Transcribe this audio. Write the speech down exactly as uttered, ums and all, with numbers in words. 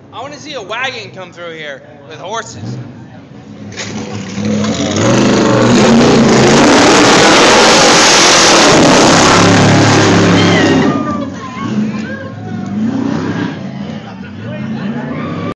I want to see a wagon come through here with horses.